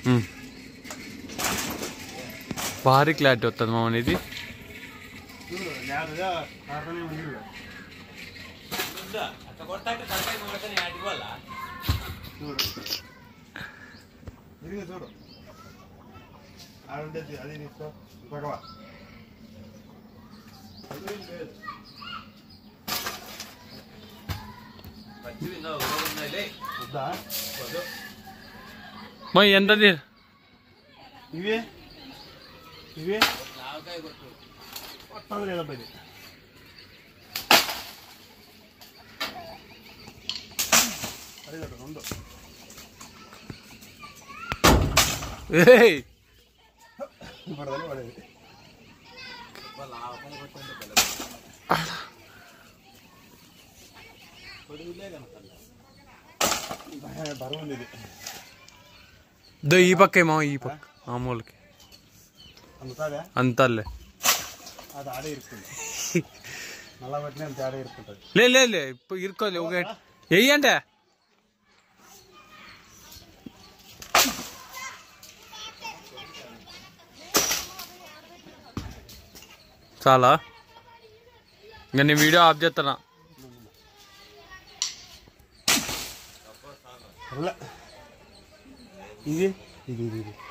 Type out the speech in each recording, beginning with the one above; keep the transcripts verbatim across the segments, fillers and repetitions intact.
భారీ క్లారిటీ వస్తుంది మామూలు ఇది. చూడు అది తీసుకో భగవా మా ఎంతది ఇవే ఇవే కొట్టదు లేదబ్బా ఇది. అది రెండు పడదని పడేది బరువు ఉంది ఇది. దో ఈ పక్క మా ఈ పక్క మామూలుకి అందుతాదా అంతలే అది ఆడే ఇరుక్కుంది. నల్ల పట్టిన అంత ఆడే ఇరుక్కుంటుంది. లే లే లే ఇప్పుడు ఇరుకోలే ఒక వెయ్యంటే చాలా. ఇంకా నేను వీడియో ఆఫ్ చేస్తానా. ఇది ఇది ఇది ఇది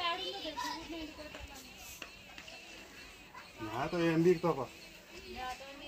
నాతో ఏం దిగుతావా